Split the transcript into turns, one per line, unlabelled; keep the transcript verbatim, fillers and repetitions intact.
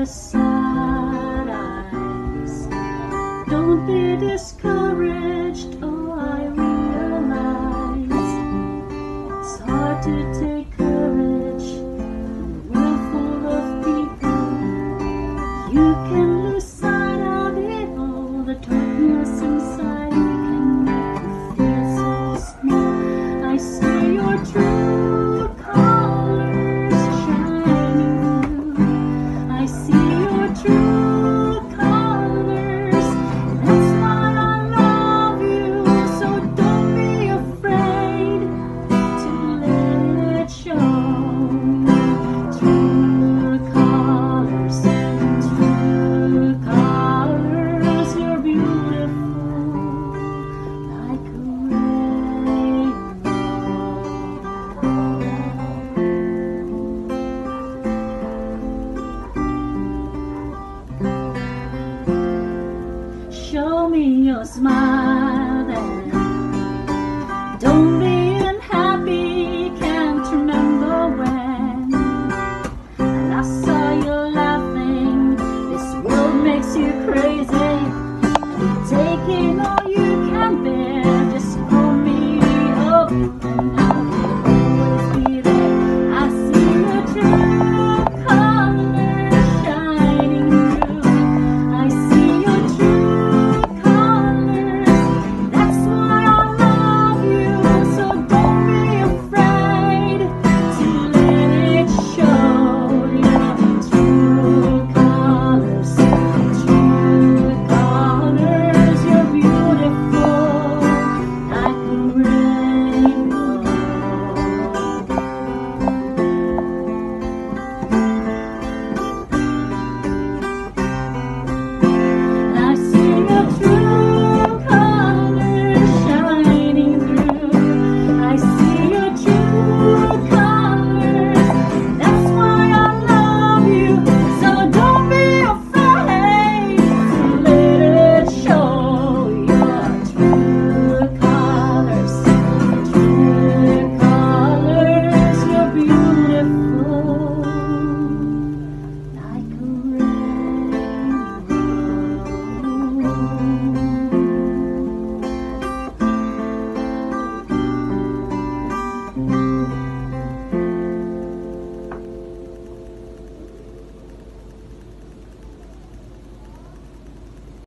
the sad eyes. Don't be discouraged, oh I realize it's hard to take courage in a world full of people. You can lose sight of it all, the darkness inside you can make you feel so small. I see your true colors shining through. I see your true colors. That's why I love you. So don't be afraid to let it show. True colors, true colors. You're beautiful like a rainbow. Show me your smile then. Don't